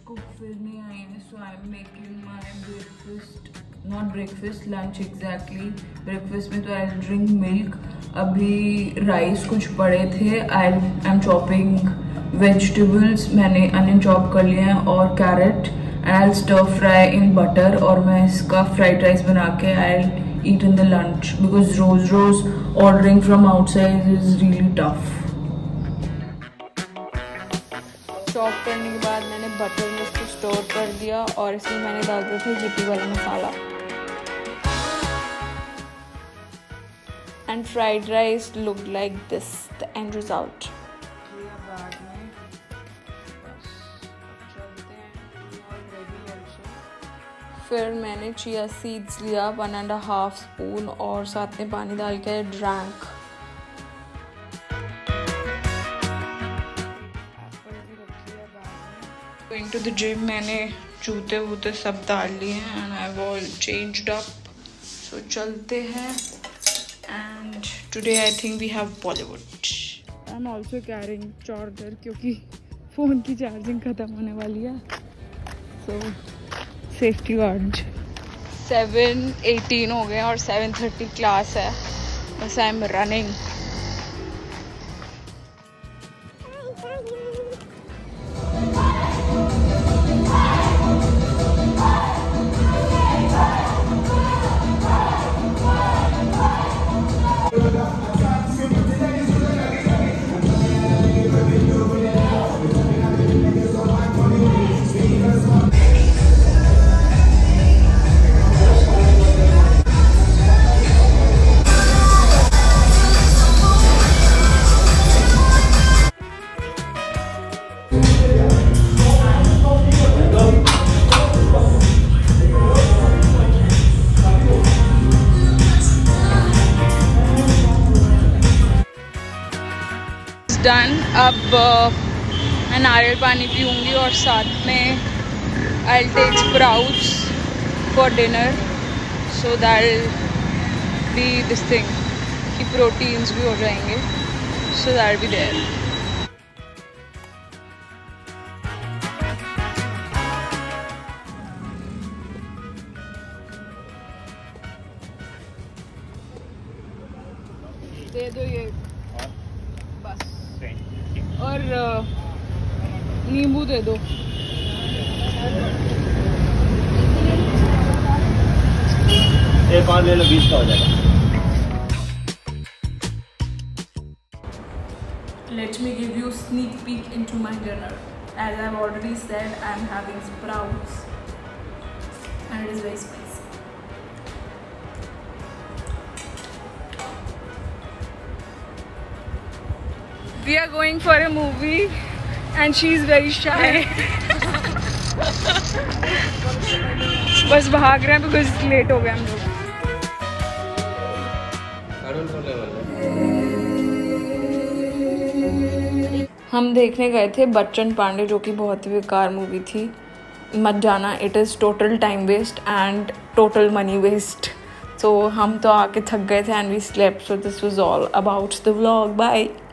Cook फिर नहीं आई है, so I am making my breakfast, not breakfast, lunch exactly. Breakfast में तो आई ड्रिंक मिल्क। अभी राइस कुछ पड़े थे, आई एम चॉपिंग वेजिटेबल्स, मैंने अनियन चॉप कर लिए हैं और carrot, and I stir fry in butter, और मैं इसका फ्राइड राइस बना के I eat in the lunch because रोज ordering from outside is really tough. Chop करने के बाद मैंने बटर में इसको स्टोर कर दिया और इसमें मैंने डाल दिया था yippee वाला मसाला। And fried rice looked like this, the end result. फिर मैंने चिया सीड्स लिया 1.5 स्पून और साथ में पानी डाल के drank. Going to the gym, मैंने जूते वूते सब डाल लिए हैं and I all changed up, so चलते हैं। And today I think we have Bollywood. I am also carrying charger क्योंकि फ़ोन की चार्जिंग ख़त्म होने वाली है, सो सेफ्टी गार्ड। 7:18 हो गए और 7:30 क्लास है, बस आई एम रनिंग। डन। अब मैं नारियल पानी पीऊँगी और साथ में I take sprouts for dinner, so that be this thing कि प्रोटीन्स भी हो जाएंगे, सो दैट बी देयर। दे दो ये बस, और नींबू दे दो। एक और ले लो, 20 का हो जाएगा। Let me give you a sneak peek into my dinner. As I've already said, I'm having sprouts and it is very spicy. We are going for a movie and she is very shy. बस भाग रहे हैं because late हो गए हम लोग। हम देखने गए थे बच्चन पांडे, जो कि बहुत ही बेकार मूवी थी, मत जाना, it is total time waste and total money waste. So हम तो आके थक गए थे and we slept, so this was all about the vlog. Bye.